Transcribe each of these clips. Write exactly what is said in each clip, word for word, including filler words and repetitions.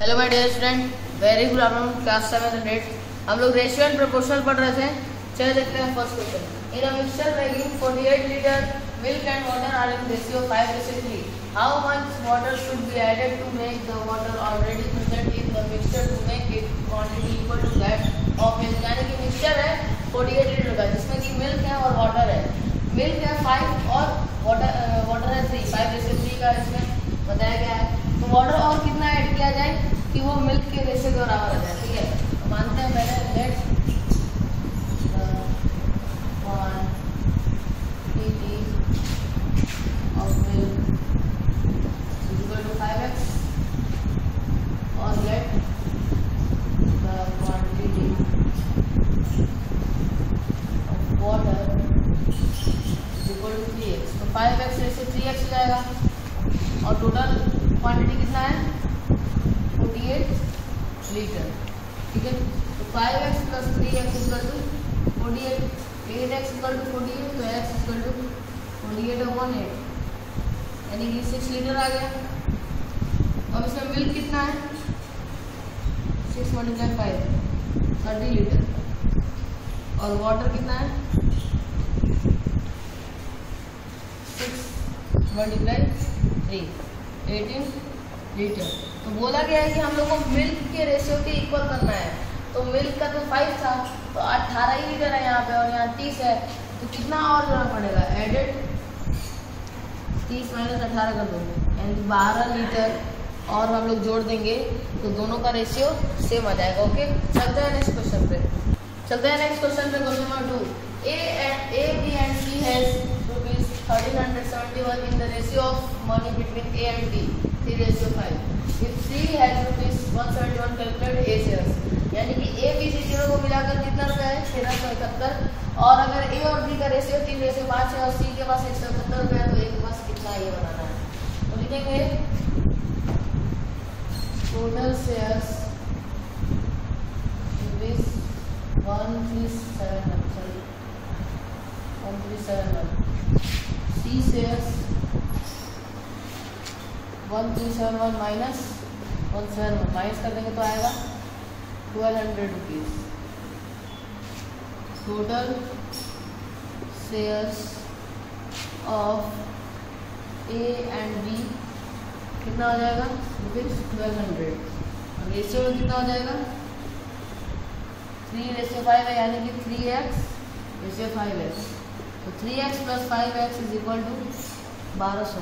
Hello my dear student, very good afternoon. Class seven and eight हम लोग ratio and proportional पढ़ रहे थे। चलिए देखते हैं first question. In a mixture making forty-eight litre milk and water are in ratio five to three, how much water should be added to make the water already present in the mixture to make it quantity equal to that of milk. यानी कि mixture है forty-eight litre का, जिसमें कि milk है और water है। Milk है five और वाटर वाटर है three, five to three का इसमें बताया गया है। तो वाटर और कितना ऐड किया जाए कि वो मिल्क के रेशियो के बराबर आ जाए। ठीक है, तो मानते हैं पहले let quantity of milk equal to five x और let the quantity of water equal to three x. तो five x ratio three x हो जाएगा और टोटल क्वांटिटी कितना है forty-eight लीटर। ठीक है, तो five x plus three x equal to forty-eight, eight x equal to forty-eight, तो x equal to forty-eight upon eight, यानी कि सिक्स लीटर आ गया। अब इसमें मिल्क कितना है, six multiply five thirty litre और वाटर कितना है six multiply three eighteen litre. तो बोला गया है कि हम लोग को मिल्क के रेशियो के इक्वल करना है। तो मिल्क का तो फाइव था, तो अट्ठारह ही लीटर है यहाँ पे और यहाँ तीस है, तो कितना और जोड़ना पड़ेगा, एडेड तीस माइनस अठारह कर दो यानी बारह लीटर और हम लोग जोड़ देंगे तो दोनों का रेशियो सेम आ जाएगा। ओके, चलते हैं नेक्स्ट क्वेश्चन पे। चलते हैं नेक्स्ट क्वेश्चन पे। Question number two, A and A B and C has rupees thirteen hundred seventy one in the ratio of money between A and D, three ratio five. If C has rupees one seventy one calculate A shares, यानी कि A B C तीनों को मिलाकर कितना रुपया है, तेरह सौ इकहत्तर। और अगर ए और बी का रेशियो तीन रेशियो पाँच है और सी के पास एक सौ इकहत्तर रुपया है, तो ए के पास कितना ये बनाना है। तो लिखेंगे total shares rupees one three seven one sorry one three seven one, C shares one three seven one minus one seven one, minus कर देंगे तो आएगा twelve hundred rupees. Total shares of A and B कितना हो जाएगा, rupees twelve hundred. Ratio में कितना हो जाएगा, थ्री रेशियो फाइव है, यानी कि three x ratio five x. तो three x plus five x is equal to बारह सौ।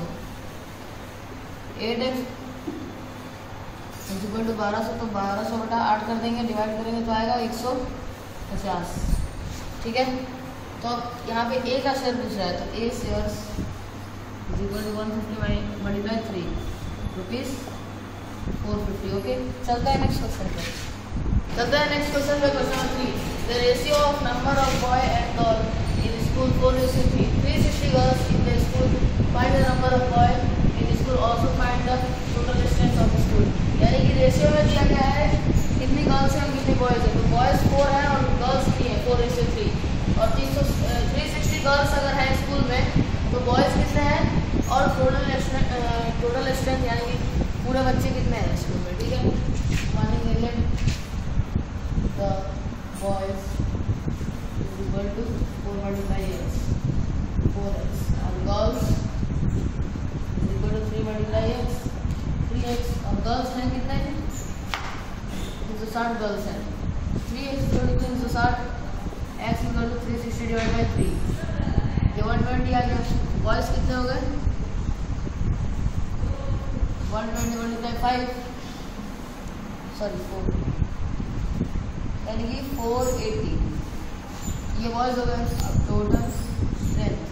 एट एक्स इक्वल टू बारह सौ, तो बारह सौ बटा आठ कर देंगे, डिवाइड करेंगे तो आएगा एक सौ पचास। ठीक है, तो अब यहाँ पे ए का शेयर पूछ रहा है, तो A shares equal to one fifty multiply three rupees four fifty. Okay, चलता है नेक्स्ट क्वेश्चन पे। चलता है नेक्स्ट क्वेश्चन पे। Question number three, the ratio of number of boy and girl in school four ratio three, three sixty girls in the school, find the number of boy in school, also find the total distance of school. यानी कि ratio में दिया गया है कितनी girls हैं और कितनी बॉयज़ हैं। तो बॉयज़ फोर हैं और गर्ल्स कितनी है, फोर रेशियो थ्री। और तीन सौ थ्री सिक्सटी गर्ल्स अगर हैं स्कूल में तो बॉयज़ कितने हैं और टोटल टोटल स्ट्रेंथ यानी कि पूरे बच्चे कितने हैं स्कूल में। ठीक है, मानेंगे let the boys equal to four multiply x four x और girls equal to three multiply x three x. और गर्ल्स हैं कितने हैं, तीन सौ साठ गर्ल्स हैं, थ्री एक्स इक्वल टू तीन सौ साठ, x equal to three sixty divide by three, ये वन ट्वेंटी आ गया। बॉयज़ कितने हो गए, one twenty multiply five sorry four, यानी कि फोर एटी, ये बॉयज़ हो गए। अब total strength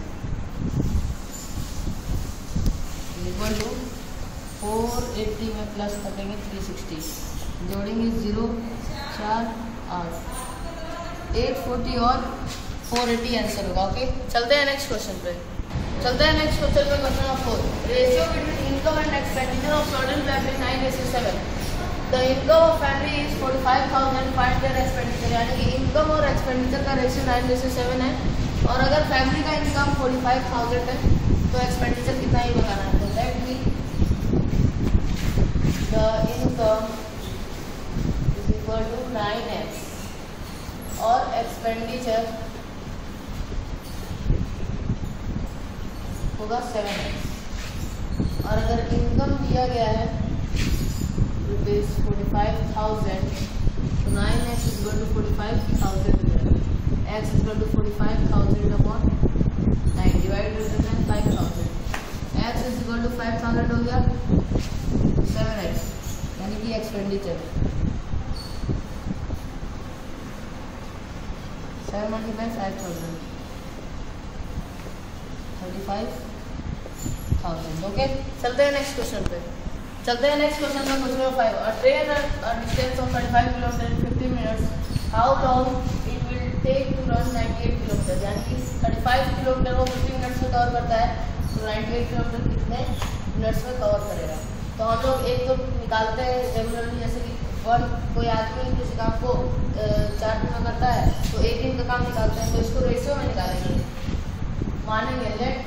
equal to four eighty में प्लस कर देंगे थ्री सिक्सटी, जोड़ेंगे जीरो चार आठ, एट फोर्टी और फोर एटी आंसर होगा। ओके, चलते हैं नेक्स्ट क्वेश्चन पे। चलते हैं नेक्स्ट क्वेश्चन पे। Question number four, ratio between income and expenditure of certain family nine ratio seven, the income of family is forty five thousand, find their expenditure. यानी कि income और expenditure का ratio nine ratio seven है और अगर family का income forty five thousand है तो एक्सपेंडिचर कितना ही बताना है। तो let me the income expenditure होगा सेवन एक्स। और अगर इनकम दिया गया है रुपीज फोर्टी फाइव थाउजेंड, तो nine x is equal to forty five thousand हो जाएगा। X is equal to forty five thousand upon nine डिवाइड कर देते हैं five thousand. X is equal to five thousand हो गया सेवन एक्स, यानी कि expenditure seven multiply five thousand thirty five thousand. Okay, चलते हैं नेक्स्ट क्वेश्चन पे। चलते हैं नेक्स्ट क्वेश्चन में question number five. A train distance of thirty five kilometre in fifty minutes, how long it will take to run ninety eight kilometre. यानी कि thirty five kilometre को fifty minutes में cover करता है, तो ninety eight kilometre कितने minutes में cover करेगा। तो हम लोग एक तो निकालते हैं रेगुलरली, जैसे कि वन कोई आदमी किसी काम को चार दिन में करता है तो एक दिन का काम निकालते हैं, तो इसको रेशियो में निकालेंगे। मानेंगे let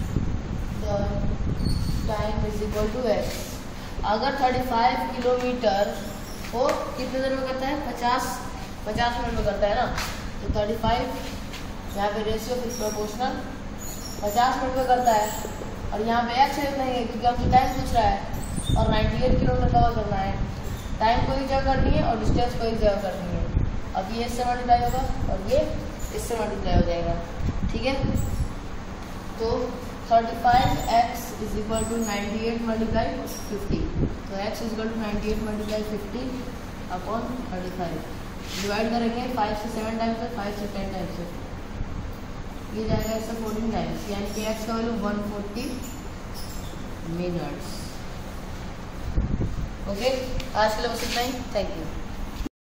time is equal to x. अगर थर्टी फाइव किलोमीटर को कितने देर में करता है, पचास पचास मिनट में करता है ना, तो थर्टी फाइव यहाँ पे रेशियो फिर प्रोपोर्शनल पचास मिनट में करता है। और यहाँ पे एक्स नहीं है क्योंकि हमसे टाइम पूछ रहा है, और नाइंटी एट किलोमीटर कवर करना है। टाइम को एक जगह करनी है और डिस्टेंस को एक जगह करनी है। अब ये इससे मल्टीप्लाई होगा और ये इससे मल्टीप्लाई हो जाएगा, ठीक है। तो thirty five x is equal to ninety eight multiply fifty, तो x is equal to ninety eight multiply fifty upon thirty five. Divide करेंगे फाइव से सेवन टाइम्स से, फाइव से टेन टाइम्स से, ये जाएगा इससे फोर्टीन टाइम्स, यानी कि एक्स का value one forty minutes. Okay, आज के लिए बस इतना ही। Thank you.